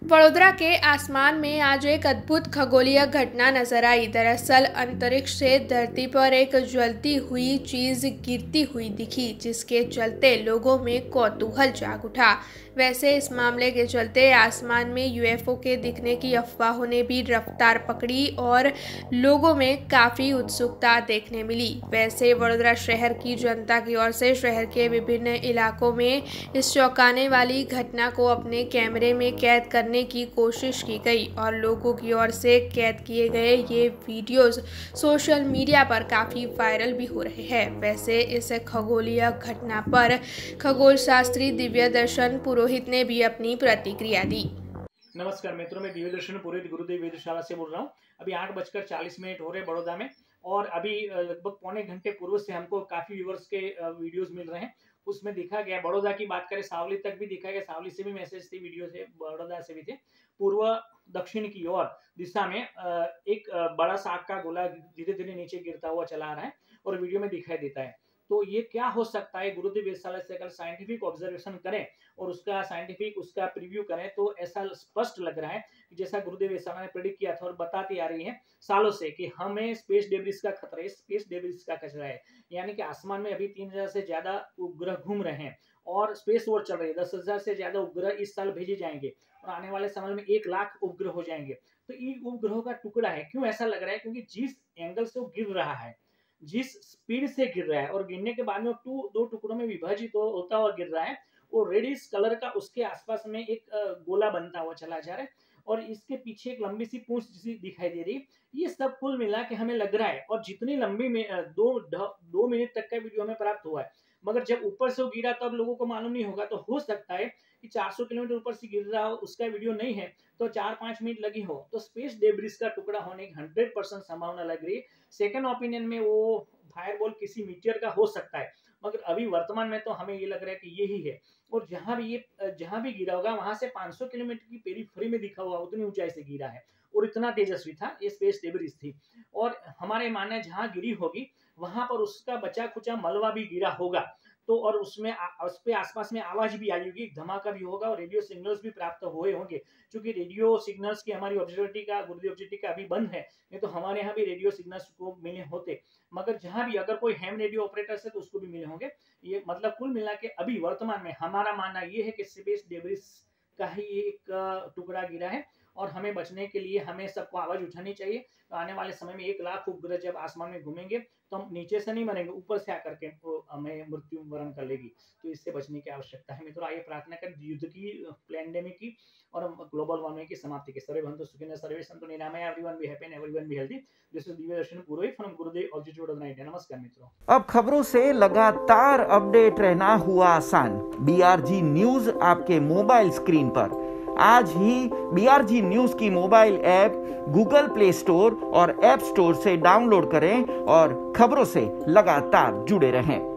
वडोदरा के आसमान में आज एक अद्भुत खगोलीय घटना नजर आई। दरअसल अंतरिक्ष से धरती पर एक जलती हुई चीज गिरती हुई दिखी, जिसके चलते लोगों में कौतूहल जाग उठा। वैसे इस मामले के चलते आसमान में यूएफओ के दिखने की अफवाहों ने भी रफ्तार पकड़ी और लोगों में काफी उत्सुकता देखने मिली। वैसे वडोदरा शहर की जनता की ओर से शहर के विभिन्न इलाकों में इस चौंकाने वाली घटना को अपने कैमरे में कैद करने की कोशिश की गई और लोगों की ओर से कैद किए गए ये वीडियोस सोशल मीडिया पर काफ़ी वायरल भी हो रहे हैं। वैसे इस खगोलीय घटना पर खगोल शास्त्री दिव्य दर्शन पुरोहित ने भी अपनी प्रतिक्रिया दी। नमस्कार मित्रों, मैं दिव्य दर्शन पुरोहित गुरुदेव वेदशाला से बोल रहा हूँ। अभी 8:40 हो रहे बड़ौदा में और अभी लगभग पौने घंटे पूर्व से हमको काफी व्यूअर्स के वीडियोस मिल रहे हैं। उसमें देखा गया, बड़ौदा की बात करें सावली तक भी देखा गया, सावली से भी मैसेज थे, वीडियो से, बड़ौदा से भी थे। पूर्व दक्षिण की ओर दिशा में एक बड़ा सा आग का गोला धीरे धीरे नीचे गिरता हुआ चला आ रहा है और वीडियो में दिखाई देता है। तो ये क्या हो सकता है, गुरुदेव वेदशाला से अगर साइंटिफिक ऑब्जर्वेशन करें और उसका साइंटिफिक उसका प्रीव्यू करें तो ऐसा स्पष्ट लग रहा है कि जैसा गुरुदेव वेदशाला ने प्रेडिक्ट किया था और बताती आ रही है सालों से कि हमें स्पेस डेब्रिस का खतरा है, स्पेस डेब्रिस का कचरा है। यानी कि आसमान में अभी 3000 से ज्यादा उपग्रह घूम रहे हैं और स्पेस वॉर चल रही है। 10,000 से ज्यादा उपग्रह इस साल भेजे जाएंगे और आने वाले समय में 1 लाख उपग्रह हो जाएंगे। तो इन उपग्रहों का टुकड़ा है। क्यों ऐसा लग रहा है? क्योंकि जिस एंगल से वो गिर रहा है, जिस स्पीड से गिर रहा है और गिरने के बाद में दो टुकड़ों में विभाजित होता हुआ गिर रहा है, वो रेडिश कलर का उसके आसपास में एक गोला बनता हुआ चला जा रहा है और इसके पीछे एक लंबी सी पूंछ जैसी दिखाई दे रही है। ये सब कुल मिला के हमें लग रहा है, और जितनी लंबी में 2 मिनट तक का वीडियो हमें प्राप्त हुआ है, मगर जब ऊपर से वो गिरा तब लोगों को मालूम नहीं होगा। तो हो सकता है कि 400 किलोमीटर ऊपर से गिर रहा हो, उसका वीडियो नहीं है तो 4-5 मिनट लगी हो। तो स्पेस डेब्रिस का टुकड़ा होने की 100% संभावना लग रही है। सेकंड ओपिनियन में वो फायरबॉल किसी मीटियर का हो सकता है, मगर अभी वर्तमान में तो हमें ये लग रहा है कि यही है। और जहां भी गिरा होगा वहां से 500 किलोमीटर की पेरीफेरी में दिखा हुआ, उतनी ऊंचाई से गिरा है और इतना तेजस्वी था, ये स्पेस डेब्रिस थी। और हमारे मानना है जहां गिरी होगी वहां पर उसका बचा खुचा मलबा भी गिरा होगा, तो और उसमें उस पे आसपास में आवाज भी आई होगी, धमाका भी होगा और रेडियो सिग्नल्स भी प्राप्त हुए होंगे। क्योंकि रेडियो सिग्नल्स की हमारी ऑब्जर्वेटरी का, गुरुदेव ऑब्जर्वेटरी का अभी बंद है, नहीं तो हमारे यहाँ भी रेडियो सिग्नल्स को मिले होते। मगर जहां भी अगर कोई हैम रेडियो ऑपरेटर है तो उसको भी मिले होंगे। ये मतलब कुल मिला के अभी वर्तमान में हमारा मानना ये है कि स्पेस डेब्रिस का ही एक टुकड़ा गिरा है और हमें बचने के लिए हमें सबको आवाज उठानी चाहिए। तो आने वाले समय में 1 लाख उपग्रह जब आसमान में घूमेंगे तो हम नीचे से नहीं मरेंगे, ऊपर से आकर के हमें मृत्यु वरण कर लेगी। तो इससे बचने की आवश्यकता है। मित्रों, आइए प्रार्थना करें युद्ध की, पैंडेमिक की और ग्लोबल वार्मिंग की समाप्ति की। सर्वे भवन्तु सुखिनः, सर्वे सन्तु निरामया, everyone be happy and everyone be healthy. This is Divya Darshan Purohit from Gurudev observatory Vadodara, India. नमस्कार मित्रों। अब खबरों से लगातार अपडेट रहना हुआ आसान। बीआरजी न्यूज आपके मोबाइल स्क्रीन पर। आज ही बीआरजी न्यूज की mobile app Google Play Store और ऐप स्टोर से डाउनलोड करें और खबरों से लगातार जुड़े रहें।